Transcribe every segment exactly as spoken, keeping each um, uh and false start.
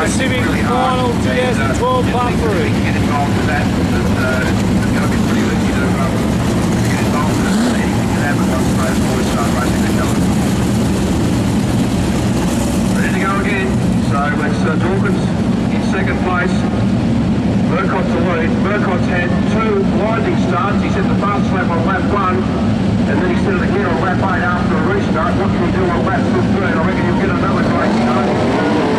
Pacific Final twenty twelve Part three. Get involved with that. It's going to be pretty easy to get involved with it. Anything can happen once those boys start racing each other. Ready to go again. So it's uh, Dawkins in second place. Murcott's the lead. Murcott's had two blinding starts. He's had the fast lap on lap one, and then he said it again on lap eight after a restart. What can he do on lap fifteen? I reckon he'll get another great start.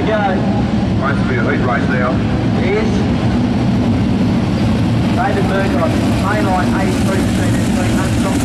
go. Supposed to be a heat race now. Yes. David Murdoch, mainline eighty-three percent S P, unstopped.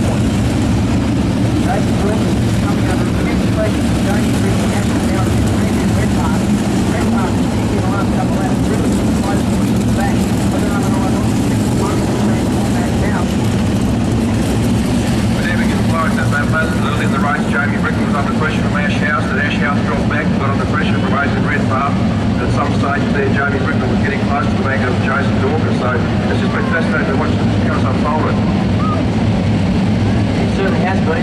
David Brooks coming under intense pressure. Jamie Brooks catching down in previous Red Park. Red Park is in the last couple of hours. Brooks is close to pushing back. I don't know what I'm one percent on that now. Whenever it gets blowing that that fast, early in the race, Jamie Brooks was under pressure from Ash House. That Ash House dropped back, got under pressure from Asian Red Park. At some stage there, Jamie Brickman was getting close to the back of Jason Dawkins, so it's just been fascinating to watch how it's unfolded. It certainly has been.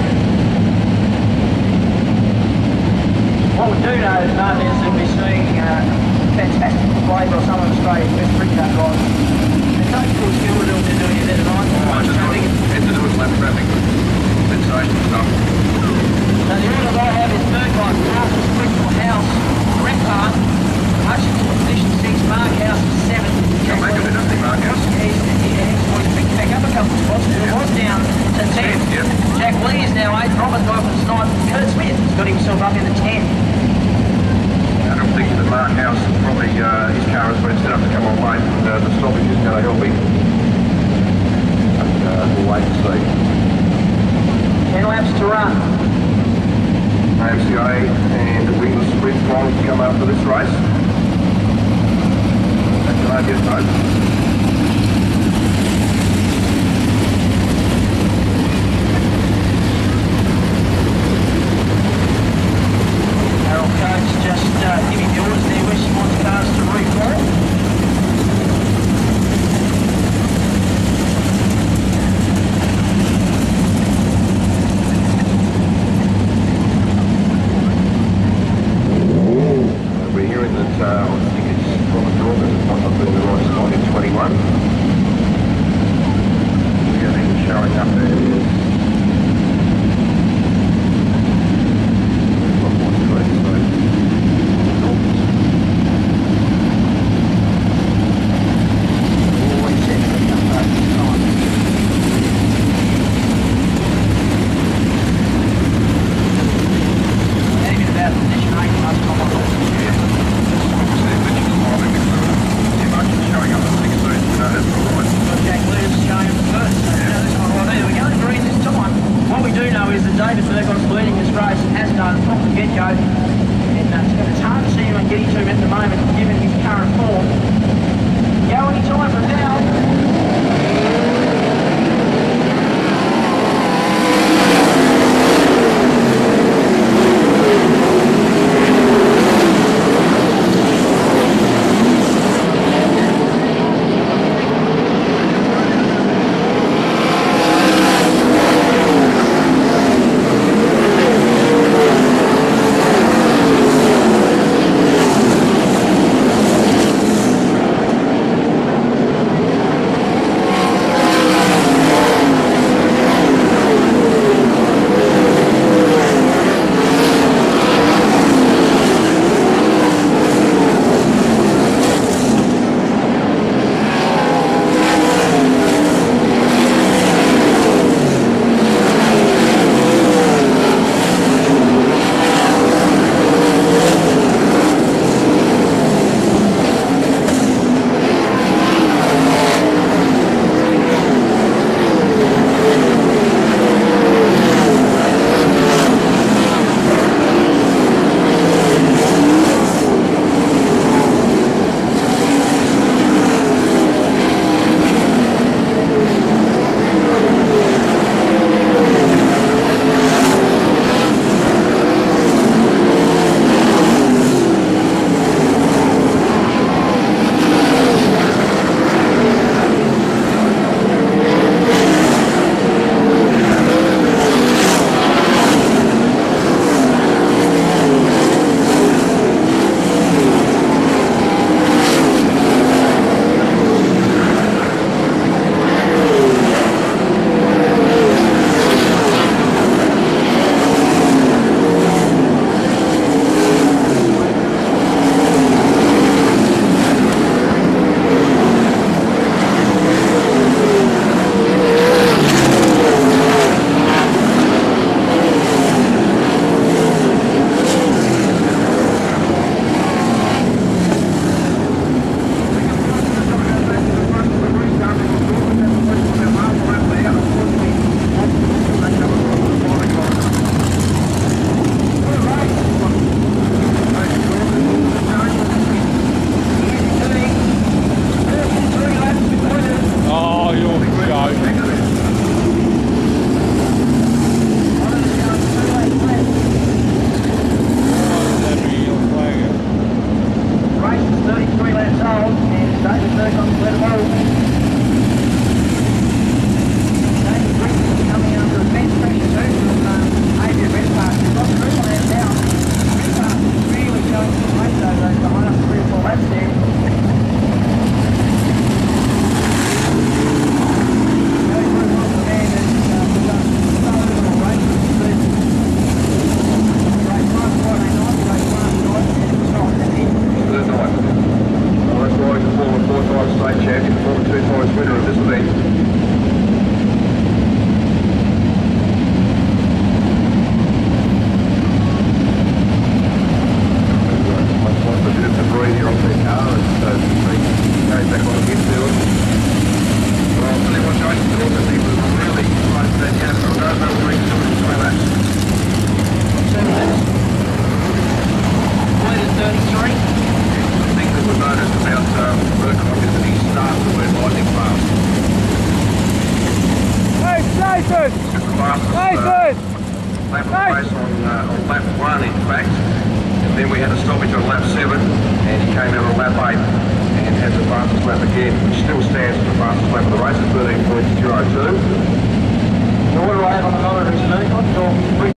What we do know at the moment is that we're seeing uh, fantastic play by some of Australia's best Brickyard guys. There's no cool skill to do what they're doing there tonight. I just got it to do with lap traffic. Sensational stuff. So the orders I have is Burgline, Castles, Brickwell House, Red Park, Hutchinson position six, Mark House seven. Can't make a bit of Mark House. He's, he's picked back up a couple of spots. It was down to ten. Yep. Jack Lee is now eight. Robert Dolphins ninth. Kurt Smith has got himself up in the ten. I don't think that Mark House probably uh, his car has been set up to come on late, and uh, the stoppage is going to help him. But uh, we'll wait and see. Ten laps to run. A M C A and the Wingless Sprint finals to come up for this race. Can I get both? Harold Coates just uh, giving the orders there where she wants cars to reform. We're hearing that uh, I think it's Robert Dawkins might not be in the right spot in twenty-one. We're getting showing up there. mate. race on, uh, on lap one, in fact. And then we had a stoppage on lap seven, and he came out on lap eight and had the fastest lap again, which still stands for the fastest lap of the race at thirteen point zero two. So what do I have on the motor? Is it